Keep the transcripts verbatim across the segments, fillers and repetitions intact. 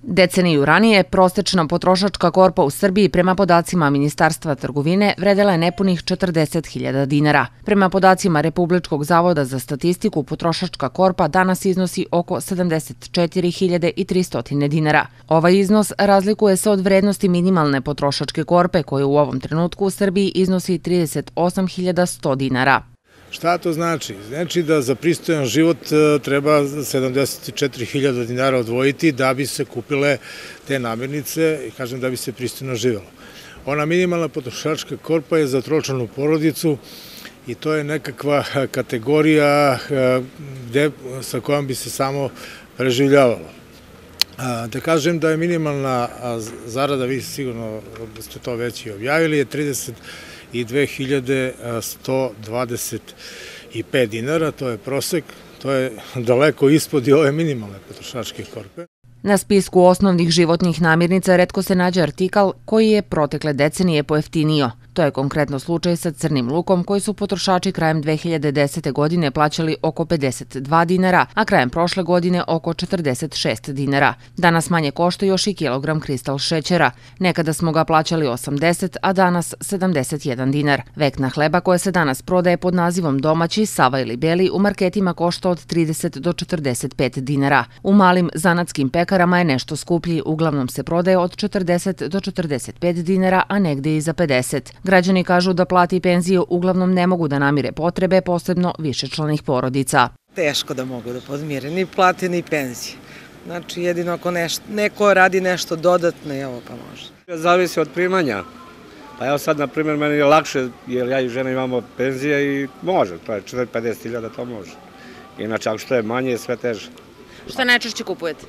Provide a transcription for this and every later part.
Deceniju ranije, prosečna potrošačka korpa u Srbiji prema podacima Ministarstva trgovine vredela je nepunih četrdeset hiljada dinara. Prema podacima Republičkog zavoda za statistiku, potrošačka korpa danas iznosi oko sedamdeset četiri hiljade tristo dinara. Ovaj iznos razlikuje se od vrednosti minimalne potrošačke korpe koja u ovom trenutku u Srbiji iznosi trideset osam hiljada sto dinara. Šta to znači? Znači da za pristojan život treba sedamdeset četiri hiljade dinara odvojiti da bi se kupile te namirnice i kažem da bi se pristojno živelo. Ona minimalna potrošačka korpa je za tročlanu porodicu i to je nekakva kategorija sa kojom bi se samo preživljavalo. Da kažem da je minimalna zarada, vi sigurno ste to već i objavili, je trideset dve hiljade sto dvadeset pet dinara, to je prosek, to je daleko ispod i ove minimalne potrošačke korpe. Na spisku osnovnih životnih namirnica retko se nađe artikal koji je protekle decenije pojeftinio. To je konkretno slučaj sa crnim lukom koji su potrošači krajem dve hiljade desete. godine plaćali oko pedeset dva dinara, a krajem prošle godine oko četrdeset šest dinara. Danas manje košta još i kilogram kristal šećera. Nekada smo ga plaćali osamdeset, a danas sedamdeset jedan dinar. Vekna hleba koja se danas prodaje pod nazivom domaći, sava ili beli u marketima košta od trideset do četrdeset pet dinara. U malim zanatskim pekarama je nešto skuplji, uglavnom se prodaje od četrdeset do četrdeset pet dinara, a negde i za pedeset. Građani kažu da plate i penzije uglavnom ne mogu da namire potrebe, posebno višečlanih porodica. Teško da mogu da podmire ni plate ni penzije. Znači jedino ako neko radi nešto dodatno, evo pa može. Zavisi od primanja. Pa evo sad, na primjer, meni je lakše jer ja i žena imamo penzije i može, to je četrdeset do pedeset hiljada, to može. Inače, ako što je manje, je sve teže. Šta najčešće kupujete?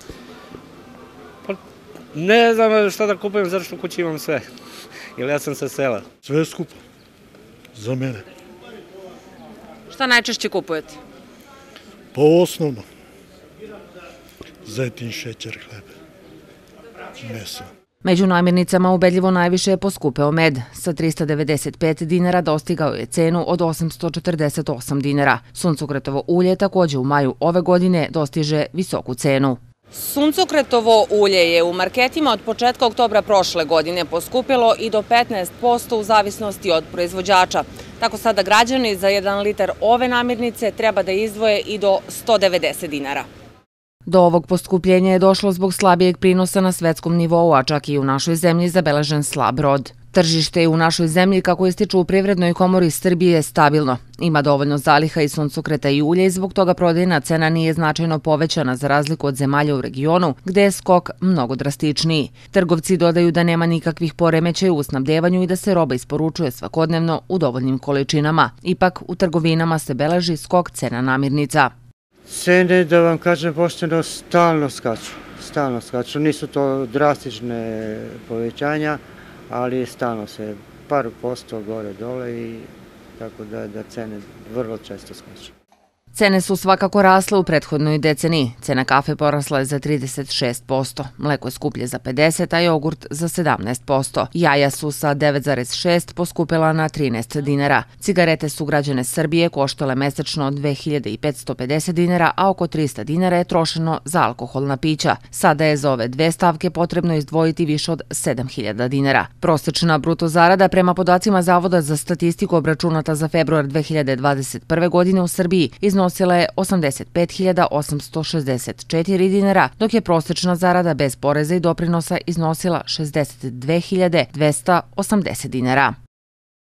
Ne znam šta da kupujem, zato što u kući imam sve. Ili ja sam sa sela. Sve je skupo. Za mene. Šta najčešće kupujete? Po osnovno. Zejtin, šećer, hleb. Meso. Među namirnicama ubedljivo najviše je poskupeo med. Sa trista devedeset pet dinara dostigao je cenu od osamsto četrdeset osam dinara. Suncokretovo ulje takođe u maju ove godine dostiže visoku cenu. Suncokretovo ulje je u marketima od početka oktobra prošle godine poskupilo i do petnaest posto u zavisnosti od proizvođača. Tako sada građani za jedan litar ove namirnice treba da izdvoje i do sto devedeset dinara. Do ovog poskupljenja je došlo zbog slabijeg prinosa na svetskom nivou, a čak i u našoj zemlji zabeležen slab rod. Tržište je u našoj zemlji, kako ističu u Privrednoj komori Srbije, stabilno. Ima dovoljno zaliha i suncokreta i ulja i zbog toga prodajna cena nije značajno povećana za razliku od zemalja u regionu, gde je skok mnogo drastičniji. Trgovci dodaju da nema nikakvih poremećaja u snabdevanju i da se roba isporučuje svakodnevno u dovoljnim količinama. Ipak, u trgovinama se beleži skok cena namirnica. Cene, da vam kažem pošteno, stalno skaču. Stalno skaču. Nisu to drastične povećanja, ali stalno se par posto gore dole i tako da, da cene vrlo često skaču. Cene su svakako rasle u prethodnoj deceniji. Cena kafe porasla je za trideset šest posto, mleko je skuplje za pedeset, a jogurt za sedamnaest posto. Jaja su sa devet zarez šest poskupila na trinaest dinara. Cigarete su građane Srbije koštale mesečno dve hiljade petsto pedeset dinara, a oko trista dinara je trošeno za alkoholna pića. Sada je za ove dve stavke potrebno izdvojiti više od sedam hiljada dinara. Prosečna bruto zarada prema podacima Zavoda za statistiku obračunata za februar dve hiljade dvadeset prve. godine u Srbiji iznosila je osamdeset pet hiljada osamsto šezdeset četiri dinara, dok je prosečna zarada bez poreza i doprinosa iznosila šezdeset dve hiljade dvesta osamdeset dinara.